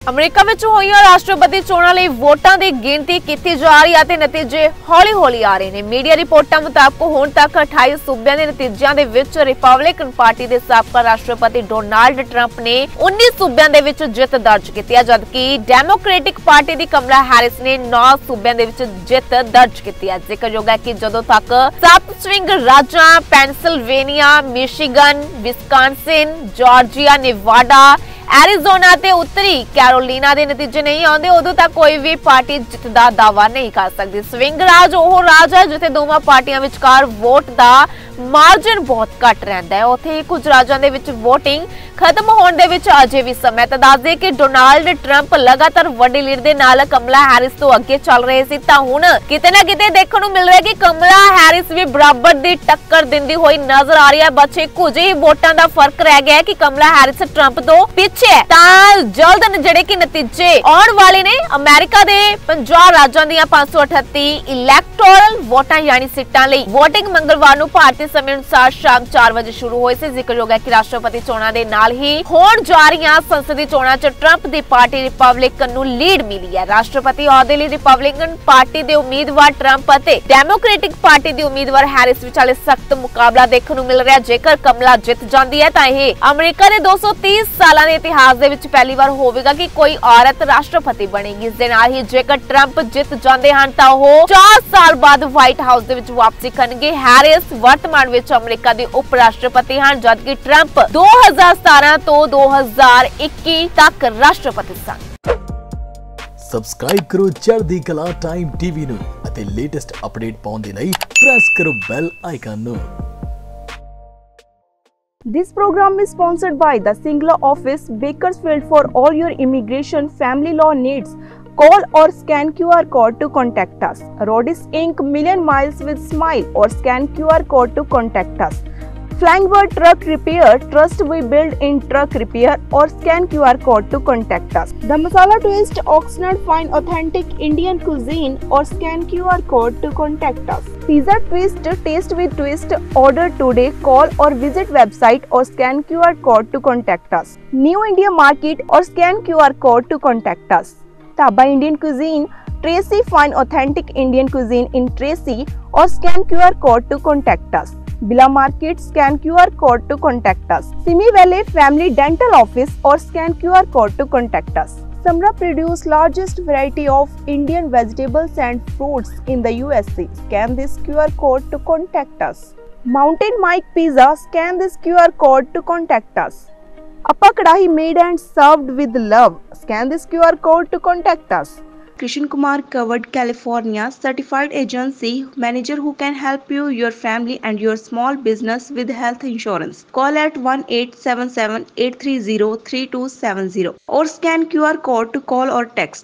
America ਵਿੱਚ ਹੋਈਆਂ ਰਾਸ਼ਟਰਪਤੀ ਚੋਣਾਂ ਲਈ ਵੋਟਾਂ ਦੀ ਗਿਣਤੀ ਕੀਤੀ ਜਾ ਰਹੀ ਹੈ ਤੇ ਨਤੀਜੇ ਹੌਲੀ-ਹੌਲੀ ਆ ਰਹੇ ਨੇ। ਮੀਡੀਆ ਰਿਪੋਰਟਾਂ ਮੁਤਾਬਕ ਹੁਣ ਤੱਕ 28 ਸੂਬਿਆਂ ਦੇ ਨਤੀਜਿਆਂ ਦੇ ਵਿੱਚ ਰਿਪਬਲਿਕਨ ਪਾਰਟੀ ਦੇ ਸਾਬਕਾ ਰਾਸ਼ਟਰਪਤੀ ਡੋਨਾਲਡ ਟਰੰਪ ਨੇ 19 ਸੂਬਿਆਂ ਦੇ ਵਿੱਚ ਜਿੱਤ ਦਰਜ ਕੀਤੀ ਹੈ, ਜਦਕਿ ਡੈਮੋਕ੍ਰੈਟਿਕ ਪਾਰਟੀ ਦੀ ਕਮਲਾ ਹੈਰਿਸ ਨੇ 9 ਸੂਬਿਆਂ ਦੇ ਵਿੱਚ ਜਿੱਤ ਦਰਜ ਕੀਤੀ ਹੈ। ਜ਼ਿਕਰਯੋਗ ਹੈ ਕਿ ਜਦੋਂ ਤੱਕ 7 ਸਵਿੰਗ ਰਾਜਾਂ Pennsylvania, Michigan, Wisconsin, Georgia, Nevada, Arizona ਤੇ ਉੱਤਰੀ ਕੈਰੋਲੀਨਾ ਦੇ ਨਤੀਜੇ ਨਹੀਂ ਆਉਂਦੇ, ਉਦੋਂ ਤੱਕ ਕੋਈ ਵੀ ਪਾਰਟੀ ਜਿੱਤ ਦਾ ਦਾਅਵਾ ਨਹੀਂ ਕਰ ਸਕਦੀ। ਸਵਿੰਗ ਰਾਜ ਉਹ ਰਾਜ ਹੈ ਜਿੱਥੇ ਦੋਵਾਂ ਪਾਰਟੀਆਂ ਵਿਚਕਾਰ ਵੋਟ ਦਾ ਮਾਰਜਨ ਬਹੁਤ ਘੱਟ ਰਹਿੰਦਾ ਹੈ। ਉੱਥੇ ਕੁਝ ਰਾਜਾਂ ਦੇ ਵਿੱਚ VOTING ਖਤਮ ਹੋਣ ਦੇ ਵਿੱਚ ਅਜੇ ਵੀ ਸਮਾਂ ਹੈ। ਦੱਸ ਦੇ ਕਿ ਡੋਨਾਲਡ ਟਰੰਪ ਲਗਾਤਾਰ ਵੱਡੀ ਲੀਡ ਦੇ ਨਾਲ ਕਮਲਾ ਹੈਰਿਸ ਤੋਂ ਅੱਗੇ ਚੱਲ ਰਹੇ ਸੀ, ਤਾਂ ਹੁਣ ਕਿਤੇ ਨਾ ਕਿਤੇ ਦੇਖਣ ਨੂੰ ਮਿਲ ਰਿਹਾ ਕਿ ਕਮਲਾ ਹੈਰਿਸ ਵੀ ਬਰਾਬਰ ਦੀ ਟੱਕਰ ਦਿੰਦੀ ਹੋਈ ਨਜ਼ਰ ਆ ਰਹੀ ਹੈ। ਬਚੇ ਕੁਝ ਹੀ ਵੋਟਾਂ ਦਾ ਫਰਕ ਰਹਿ ਗਿਆ ਹੈ ਕਿ ਕਮਲਾ ਹੈਰਿਸ ਟਰੰਪ ਤੋਂ ਪਿੱਛੇ ਹੈ। ਤਾਂ ਜਲਦ ਜਿਹੜੇ ਕਿ ਨਤੀਜੇ ਆਉਣ ਵਾਲੇ ਨੇ। ਅਮਰੀਕਾ ਦੇ 50 ਰਾਜਾਂ ਦੀਆਂ 538 ਇਲੈਕਟੋਰਲ ਵੋਟਾਂ ਯਾਨੀ ਸੀਟਾਂ ਲਈ VOTING ਮੰਗਲਵਾਰ ਨੂੰ ਭਾਰਤੀ ਸਮੇਂ ਅਨੁਸਾਰ ਸ਼ਾਮ 4 ਵਜੇ ਸ਼ੁਰੂ ਹੋਈ ਸੀ। ਜ਼ਿਕਰਯੋਗ ਹੈ ਕਿ ਰਾਸ਼ਟਰਪਤੀ ਚੋਣਾਂ ਦੇ ਨਾਲ ਹੀ ਹੋਣ ਜਾ ਰਹੀਆਂ ਸੰਸਦੀ ਚੋਣਾਂ 'ਚ ਟਰੰਪ ਦੀ ਪਾਰਟੀ ਰਿਪਬਲਿਕਨ ਨੂੰ ਲੀਡ ਮਿਲੀ ਹੈ। ਰਾਸ਼ਟਰਪਤੀ ਅਹੁਦੇ ਲਈ ਰਿਪਬਲਿਕਨ ਪਾਰਟੀ ਦੇ ਉਮੀਦਵਾਰ ਟਰੰਪ ਅਤੇ ਡੈਮੋਕ੍ਰੈਟਿਕ ਪਾਰਟੀ ਦੀ ਉਮੀਦਵਾਰ ਹੈਰਿਸ ਵਿਚਾਲੇ ਸਖਤ ਮੁਕਾਬਲਾ ਦੇਖਣ ਨੂੰ ਮਿਲ ਰਿਹਾ। ਜੇਕਰ ਕਮਲਾ ਜਿੱਤ ਜਾਂਦੀ ਹੈ ਤਾਂ ਇਹ ਅਮਰੀਕਾ ਦੇ 230 ਸਾਲਾਂ ਦੇ ਇਤਿਹਾਸ ਦੇ ਵਿੱਚ ਪਹਿਲੀ ਵਾਰ ਹੋਵੇਗਾ ਕਿ ਕੋਈ ਔਰਤ ਰਾਸ਼ਟਰਪਤੀ ਬਣੇਗੀ। ਇਸ ਦੇ ਨਾਲ ਹੀ ਜੇਕਰ ਟਰੰਪ ਜਿੱਤ ਜਾਂਦੇ ਹਨ ਤਾਂ ਉਹ 4 ਸਾਲ ਬਾਅਦ ਵਾਈਟ ਹਾਊਸ ਦੇ ਵਿੱਚ ਵਾਪਸੀ ਕਰਨਗੇ। ਹੈਰਿਸ ਵਰਤਮਾਨ ਵਿੱਚ ਅਮਰੀਕਾ ਦੇ ਉਪ ਰਾਸ਼ਟਰਪਤੀ ਹਨ, ਜਦਕਿ ਟਰੰਪ 2017 ਤੋਂ 2021 ਤੱਕ ਰਾਸ਼ਟਰਪਤੀ ਸਨ। ਸਬਸਕ੍ਰਾਈਬ ਕਰੋ ਚੜ੍ਹਦੀ ਕਲਾ ਟਾਈਮ ਟੀਵੀ ਨੂੰ ਅਤੇ ਲੇਟੈਸਟ ਅਪਡੇਟ ਪਾਉਣ ਦੇ ਲਈ ਪ੍ਰੈਸ ਕਰੋ ਬੈਲ ਆਈਕਨ ਨੂੰ। This program is sponsored by the Singla office, Bakersfield. For all your immigration family law needs, call or scan QR code to contact us. Rodis Inc. Million Miles with Smile, or scan QR code to contact us. Flying Bird Truck Repair, trust we build in truck repair, or scan QR code to contact us. The Masala Twist, Oxnard Fine Authentic Indian Cuisine, or scan QR code to contact us. Pizza Twist, Taste with Twist, order today, call or visit website or scan QR code to contact us. New India Market, or scan QR code to contact us. Taba Indian Cuisine, Tracy Fine Authentic Indian Cuisine in Tracy, or scan QR code to contact us. Bila Market, scan QR code to contact us. Simi Valley Family Dental Office, or scan QR code to contact us. Samra produce largest variety of Indian vegetables and fruits in the USA. Scan this QR code to contact us. Mountain Mike Pizza, scan this QR code to contact us. Appa Kadahi made and served with love. Scan this QR code to contact us. Krishan Kumar Covered California, certified agency manager who can help you, your family and your small business with health insurance. Call at 1-877-830-3270 or scan QR code to call or text.